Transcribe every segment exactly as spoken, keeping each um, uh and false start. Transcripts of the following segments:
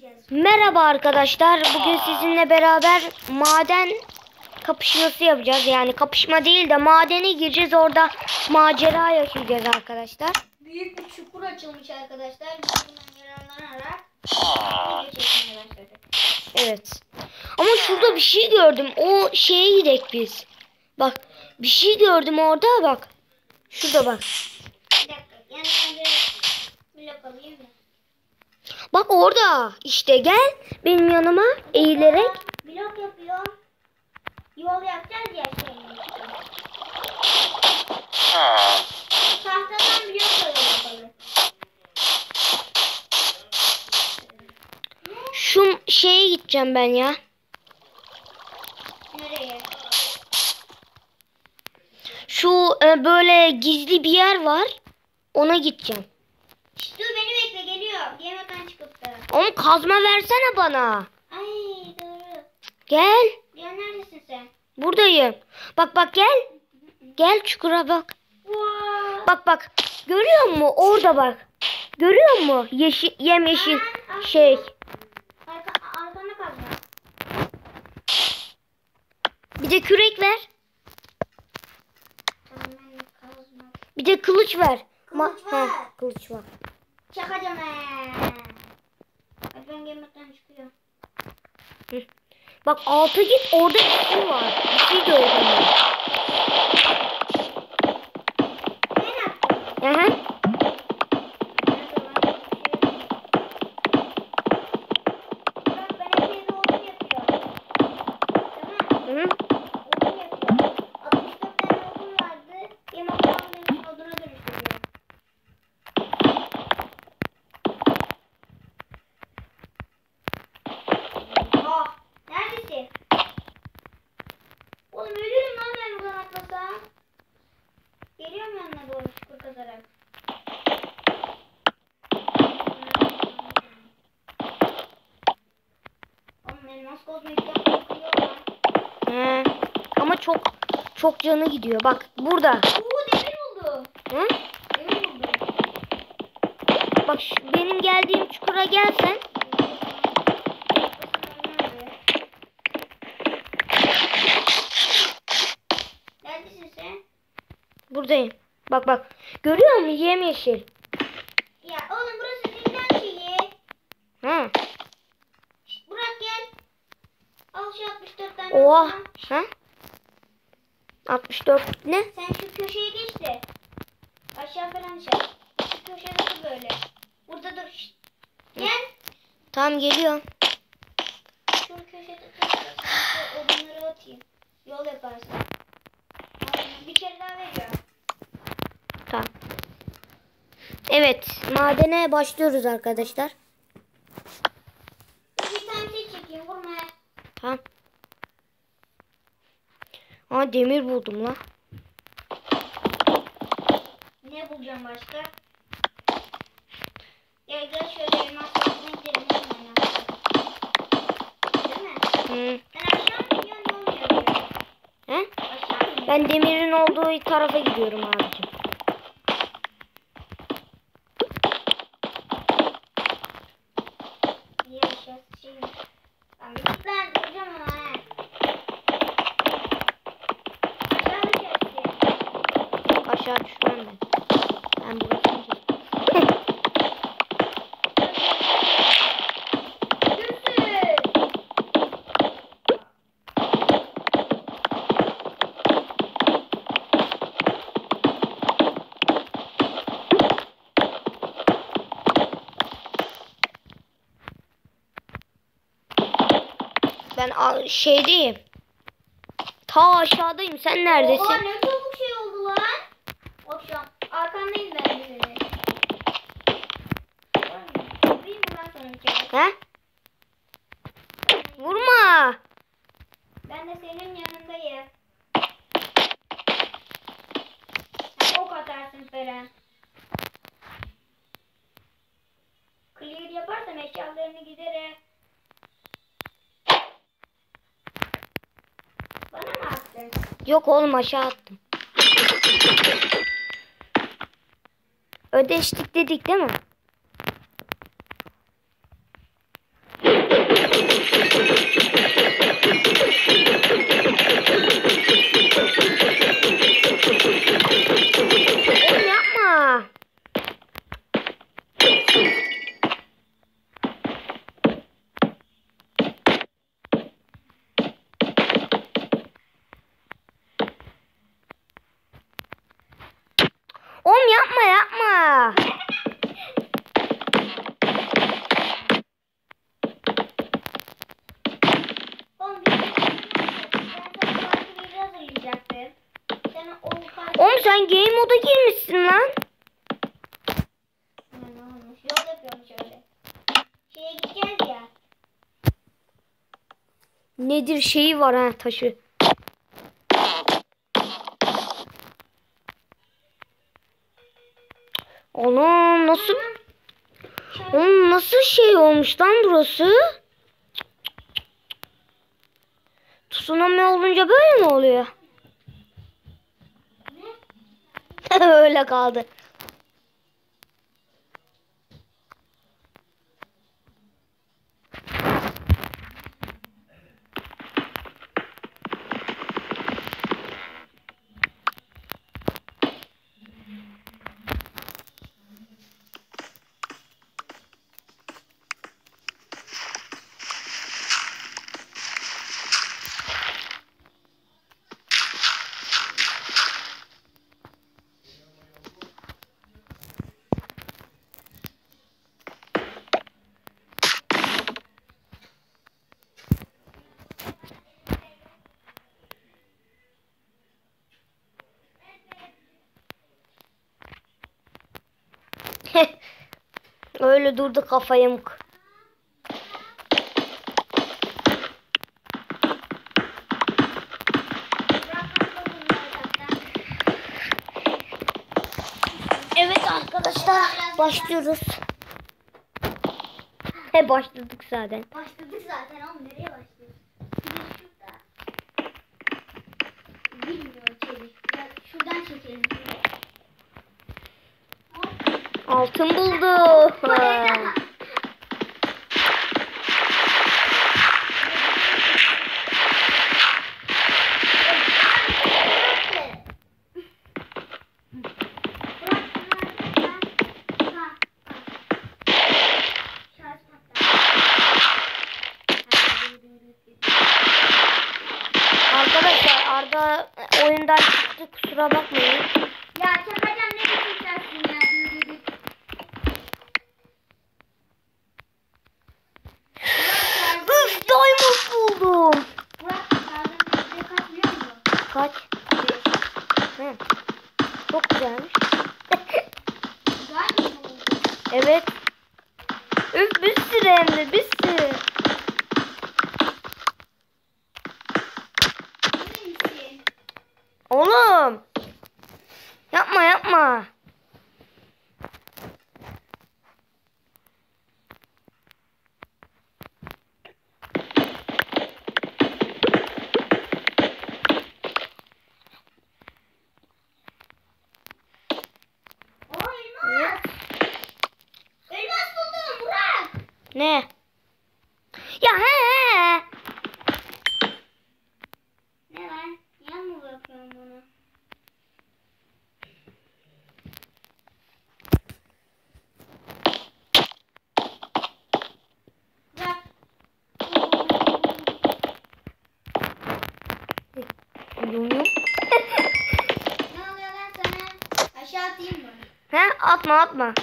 Merhaba arkadaşlar. Bugün sizinle beraber maden kapışması yapacağız. Yani kapışma değil de madene gireceğiz. Orada macera yaşayacağız arkadaşlar. Büyük bir çukur açılmış arkadaşlar. Bundan yararlanarak video çekmeye başladık. Evet. Ama şurada bir şey gördüm. O şeye gidelim biz. Bak bir şey gördüm orada bak. Şurada bak. Bir dakika. Yanına bir blok alayım mı? Bak orada. İşte gel benim yanıma eğilerek. Blok yapıyor. Yol yapacağız ya şey. Tahtadan blok yapalım. Şu şeye gideceğim ben ya. Nereye? Şu e, böyle gizli bir yer var. Ona gideceğim. Şşt, dur beni bekle geliyor. Yemekten çıkıp da. Onu kazma versene bana. Ay doğru. Gel. Ya neredesin sen? Buradayım. Bak bak gel. Gel çukura bak. Wow. Bak bak. Görüyor musun? Orada bak. Görüyor musun? Yeşil, yemyeşil şey. Arka, arkana kazma. Bir de kürek ver. Tamam ben kazma. Bir de kılıç ver. Kılıç Ma- ver. Heh, kılıç var. Çakacağım he. Hadi ben gemikten çıkıyorum. Hı. Bak alta git. Orada bir şey var. Bir şey gördüm ben. Ben attım. Aha. Bak ben hepsini odun yapıyorum. Tamam. Hı. Odun yapıyorum. altmış dört tane odun vardı. Yemek aldım oduna dönüştürüyorum. Ah, neredesin? Oğlum ölürüm lan ben buradan atlasam. Geliyorum yanına doğru çukur kazarak. Oğlum elmas kozmetikten korkuyor lan. He. Ama çok çok canı gidiyor. Bak burada. Oo demir buldu. Hı? Demir buldu. Bak şu, benim geldiğim çukura gelsen. Neredesin sen? Buradayım. Bak bak. Görüyor musun? Yemyeşil. Ya oğlum burası zindan şeyi. Hı. Şşt, Burak gel. Al şu altmış dört tane. Oha. odun. Ha? altmış dört ne? Sen şu köşeye geç de. Aşağı falan çek. Şu köşede böyle. Burada dur. Şşt. Gel. Tamam geliyorum. Şu köşede dur. Şu odunları atayım. Yol yaparsın. Al, bir kere daha veriyorum. Tamam. Evet. Madene başlıyoruz arkadaşlar. Bir tane şey çekeyim. Vurma. Tamam. Aa demir buldum la. Ne bulacağım başka? Gel gel şöyle elmas altına gidelim. Değil mi? Hı. Ben aşağı mı gidiyorum yol mu yapıyorum? He? Aşağı mı gidiyorum? Ben demirin olduğu tarafa gidiyorum abicim. Niye aşağısı şey mi? Ben bir git lan duracağım ama he. Aşağı düşersin. Aşağı düşmem ben. Ben burası Düşsün. Ben a- şeydeyim. Ta aşağıdayım. Sen neredesin? Oha ne çabuk şey oldu lan. Akşam. Arkandayım ben de senin. Vurayım mı lan sana bir kere? He? Vurma. Ben de senin yanındayım. Sen ok atarsın falan. Clear yaparsam eşyalarını giderim. Bana mı attın? Yok oğlum aşağı attım. Ödeştik dedik değil mi? game moda girmişsin lan. Ha, ne olmuş? Yol yapıyormuş öyle. Şeye gideceğiz ya. Nedir şeyi var ha taşı. Anam nasıl Oğlum nasıl şey olmuş lan burası? Tsunami olunca böyle mi oluyor? Öyle kaldı. Öyle durdu kafa yamuk. Evet arkadaşlar başlıyoruz. He başladık zaten. Başladık zaten oğlum, nereye başlıyoruz? Bir de şurada. Bilmiyorum çelik. Ya şuradan çekelim. Altın buldu. Arkadaşlar Arda oyundan çıktı, kusura bakmayın. Ya Kemal'den ne biçimlersin ya? Dürürük. Üf diamond buldum. Burak kaldığın yüzde kaç biliyor musun? Kaç? He. Çok güzelmiş. Güzel mi oldu? Evet. Üf bir sürü hem de bir sürü. Emin misin? Oğlum. Yapma yapma. O elmas. Elmas buldum Burak. Ne? Ya he he. Ne lan? Yan mı bırakıyorum bunu? Bırak. Yum yum. Ne oluyor lan sana? Aşağı atayım mı? He atma atma.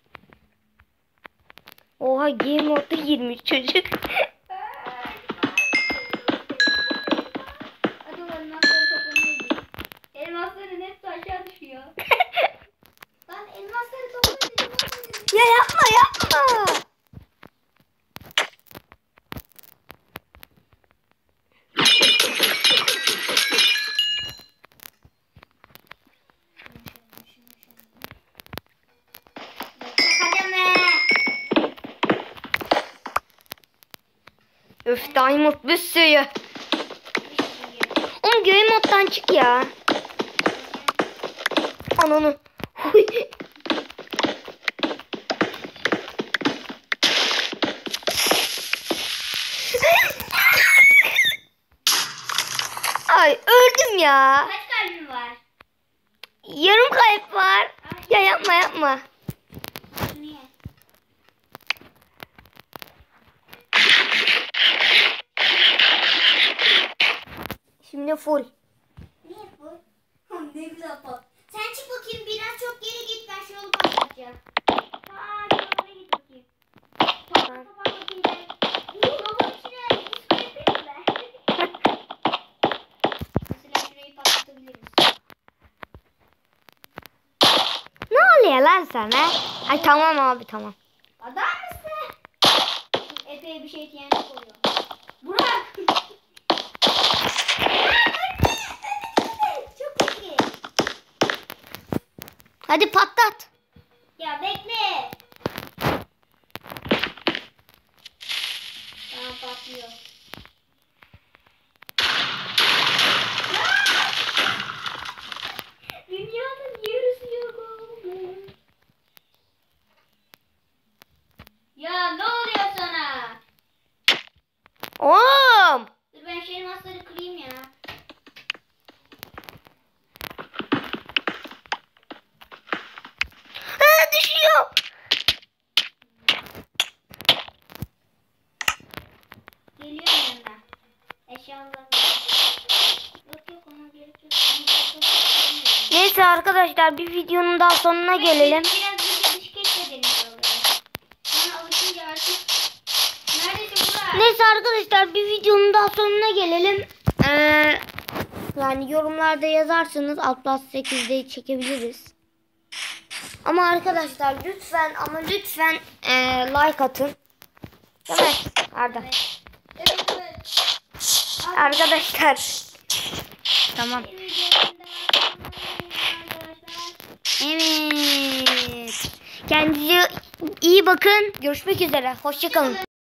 Oha game modda girmiş çocuk. Hadi o elmasları toplamaya gidelim. Elmasların hepsi aşağı düşüyor. Lan elmasları toplayalım. Ya yapma yapma. Kademe. Öf diamond bir sürü. Oğlum game moddan çık ya. Ananı. Huy. Ay öldüm ya. Kaç kalbin var? Yarım kalp var. Ya yapma yapma. Niye? Şimdi full. Niye bu? Hı, ne güzel pat. Sen çık bakayım, biraz çok geri git, ben şu yolu patlatacağım. Aa, şuraya git bakayım. Patlat patlat bakayım ben. Bu yolun içine bir su yapayım mı ben? Mesela şurayı patlatabiliriz. sen ha? Ay tamam abi tamam. Adam mısın? Epey bir şey tiyanet oluyor. Burak. Çok iyi. Hadi patlat. Ya bekle. Tamam patlıyor. Dünyanın yarısı yok oldu. Ya ne oluyor sana? Oğlum. Dur ben şu elmasları kırayım ya. Ha, düşüyor. Geliyorum yanına. Eşyalarım. Yok yok ona gerek yok. Neyse arkadaşlar bir videonun daha sonuna gelelim. Biraz bir dış keşfedelim oraları. Bana alışınca artık. Neredesin Burak? Neyse arkadaşlar bir videonun daha sonuna gelelim. Ee, yani yorumlarda yazarsınız Atlas sekizde çekebiliriz. Ama arkadaşlar lütfen ama lütfen ee, like atın. Değil mi Arda? Evet evet. Arkadaşlar. Tamam. Evet. Kendinize iyi bakın. Görüşmek üzere. Hoşça kalın.